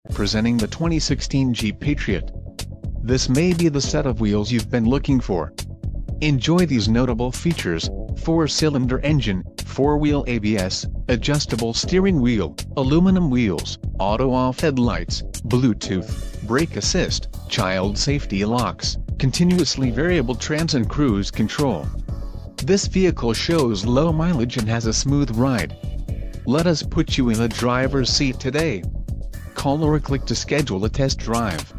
presenting the 2016 Jeep Patriot. This may be the set of wheels you've been looking for. Enjoy these notable features: 4-cylinder engine, 4-wheel ABS, adjustable steering wheel, aluminum wheels, auto-off headlights, Bluetooth, brake assist, child safety locks, continuously variable trans and cruise control. This vehicle shows low mileage and has a smooth ride. Let us put you in the driver's seat today. Call or click to schedule a test drive.